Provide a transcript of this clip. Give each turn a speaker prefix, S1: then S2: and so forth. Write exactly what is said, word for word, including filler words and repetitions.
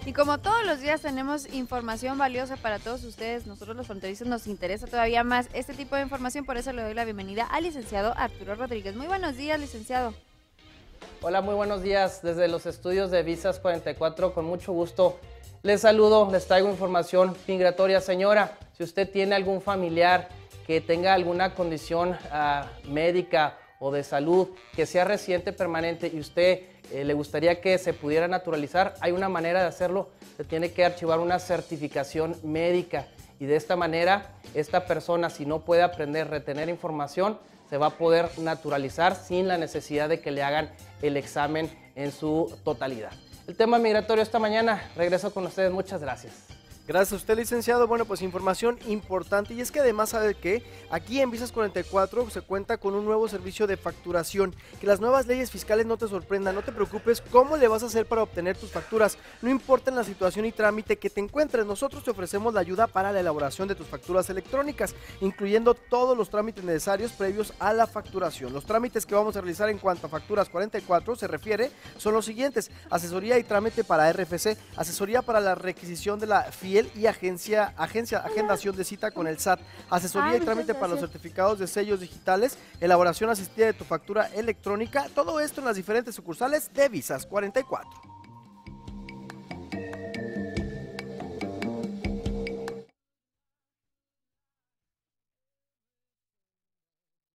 S1: Y como todos los días tenemos información valiosa para todos ustedes, nosotros los fronterizos nos interesa todavía más este tipo de información, por eso le doy la bienvenida al licenciado Arturo Rodríguez. Muy buenos días, licenciado.
S2: Hola, muy buenos días desde los estudios de Visas cuarenta y cuatro, con mucho gusto. Les saludo, les traigo información migratoria. Señora, si usted tiene algún familiar que tenga alguna condición uh, médica o de salud que sea residente permanente y usted eh, le gustaría que se pudiera naturalizar, hay una manera de hacerlo. Se tiene que archivar una certificación médica y de esta manera esta persona, si no puede aprender, retener información, se va a poder naturalizar sin la necesidad de que le hagan el examen en su totalidad. El tema migratorio esta mañana, regreso con ustedes, muchas gracias.
S3: Gracias a usted, licenciado. Bueno, pues información importante, y es que además sabe que aquí en Visas cuarenta y cuatro se cuenta con un nuevo servicio de facturación. Que las nuevas leyes fiscales no te sorprendan, no te preocupes cómo le vas a hacer para obtener tus facturas. No importa en la situación y trámite que te encuentres, nosotros te ofrecemos la ayuda para la elaboración de tus facturas electrónicas, incluyendo todos los trámites necesarios previos a la facturación. Los trámites que vamos a realizar en cuanto a Facturas cuarenta y cuatro se refiere son los siguientes: asesoría y trámite para R F C, asesoría para la requisición de la F I E y agencia, agencia, agendación de cita con el S A T, asesoría y trámite para los certificados de sellos digitales, elaboración asistida de tu factura electrónica, todo esto en las diferentes sucursales de Visas cuarenta y cuatro.